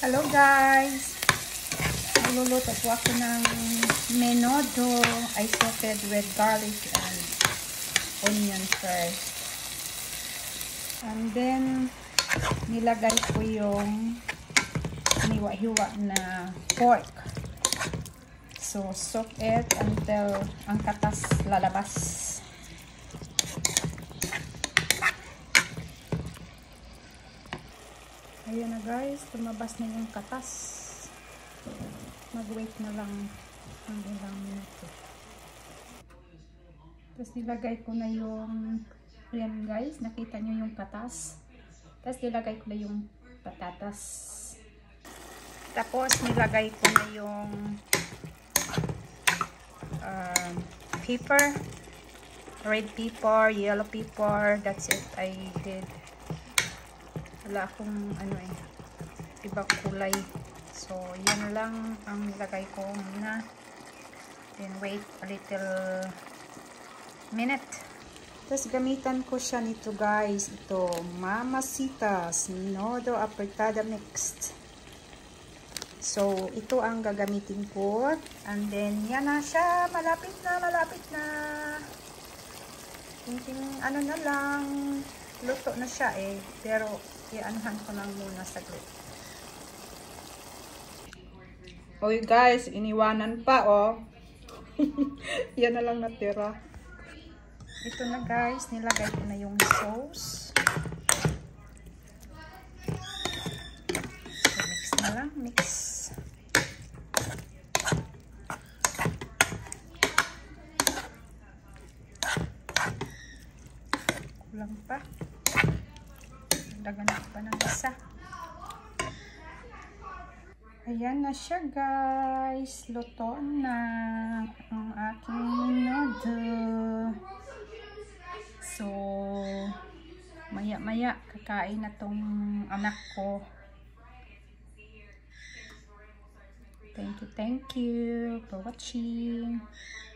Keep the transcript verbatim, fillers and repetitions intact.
Hello guys! Magluluto po ako ng menudo. I sauteed with garlic and onion first. And then, nilagay ko yung hiwa-hiwa na pork. So, soak it until ang katas lalabas. Ayan na guys, tumabas na yung katas. Mag-wait na lang ng ilang minuto. Tapos nilagay ko na yung, ayan guys, nakita nyo yung katas. Tapos nilagay ko na yung patatas. Tapos nilagay ko na yung uh, pepper, red pepper, yellow pepper. That's it, I did. Wala akong ano eh, ibang kulay. So, yan lang ang nilagay ko muna. Then, wait a little minute. Tapos, gamitan ko siya nito guys. Ito, Mamacitas Menudo Apretada Mixed. So, ito ang gagamitin ko. And then, yan na siya. Malapit na, malapit na. Kunting ano na lang. Luto na siya eh. Pero, i-anuhan ko lang muna saglit. Oy guys, iniwanan pa oh. Yan na lang natira. Ito na guys, nilagay ko na yung sauce. So, mix na lang, mix. Kulang pa. Dagan pa ng isa. Ayan na siya guys. Luto na ang aking menudo. So, maya maya kakain na tong anak ko. Thank you, thank you for watching.